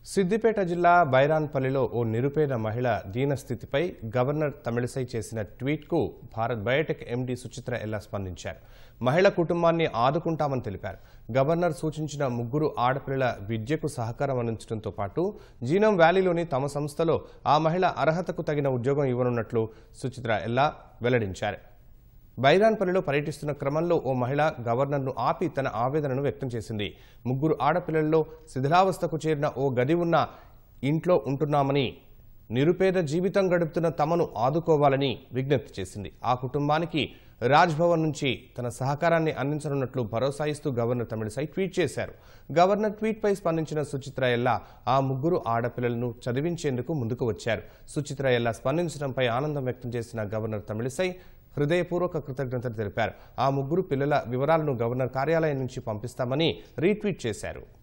సిద్దిపేట జిల్లా బైరాన్ పల్లిలో ఓ నిరుపేద మహిళ దీనస్థితిపై గవర్నర్ తమిళిసై చేసిన ట్వీట్కు భారత్ బయోటెక్ ఎండీ సుచిత్ర ఎల్లా స్పందించారు. మహిళ కుటుంబాన్ని ఆదుకుంటామని తెలిపారు. గవర్నర్ సూచించిన ముగ్గురు ఆడపిల్లల విద్యకు సహకారం అందించడంతో పాటు జీనోమ్ వ్యాలీలోని తమ సంస్థలో ఆ మహిళ అర్హతకు తగిన ఉద్యోగం ఇవ్వనున్నట్లు సుచిత్ర ఎల్లా వెల్లడించారు. బైరాన్ పల్లిలో పర్యటిస్తున్న క్రమంలో ఓ మహిళ గవర్నర్ను ఆపి తన ఆవేదనను వ్యక్తం చేసింది. ముగ్గురు ఆడపిల్లల్లో శిథిలావస్థకు చేరిన ఓ గది ఉన్న ఇంట్లో ఉంటున్నామని, నిరుపేద జీవితం గడుపుతున్న తమను ఆదుకోవాలని విజ్ఞప్తి చేసింది. ఆ కుటుంబానికి రాజ్భవన్ నుంచి తన సహకారాన్ని అందించనున్నట్లు భరోసా ఇస్తూ గవర్నర్ తమిళిసై ట్వీట్ చేశారు. గవర్నర్ ట్వీట్పై స్పందించిన సుచిత్ర ఎల్లా ఆ ముగ్గురు ఆడపిల్లలను చదివించేందుకు ముందుకు వచ్చారు. సుచిత్ర ఎల్లా స్పందించడంపై ఆనందం వ్యక్తం చేసిన గవర్నర్ తమిళిసై హృదయపూర్వక కృతజ్ఞతలు తెలిపారు. ఆ ముగ్గురు పిల్లల వివరాలను గవర్నర్ కార్యాలయం నుంచి పంపిస్తామని రీట్వీట్ చేశారు.